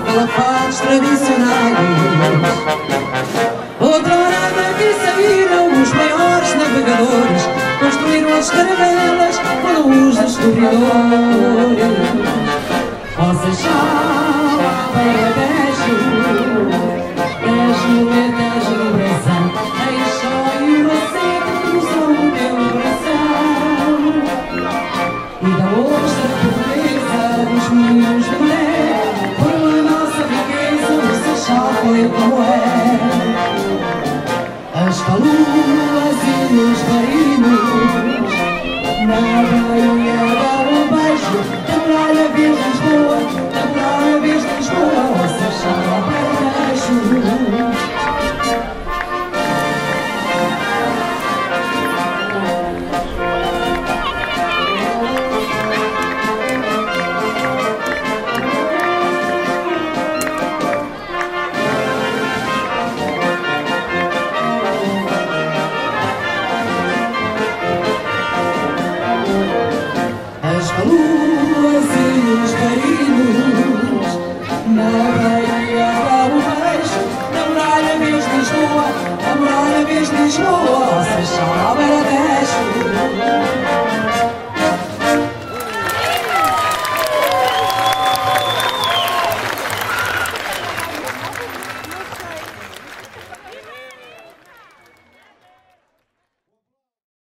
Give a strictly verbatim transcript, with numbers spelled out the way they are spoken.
calafates tradicionais. Outra hora daqui saíram os maiores navegadores, construíram as caravelas com a luz dos descobridores. Você chama para Tejo, Tejo é Tejo no coração, deixou e uma sede cruzou o meu coração. E da ostra portuguesa dos moinhos de maré, por a nossa riqueza o Seixal foi como é. As calulas e os marinos na Bahia dar um beijo, da praia vez Lisboa, da praia vez Lisboa, o Seixal Paradejo. As calulas e os carinhos na Bahia dar um beijo, da muralha vez Lisboa, da muralha vez Lisboa.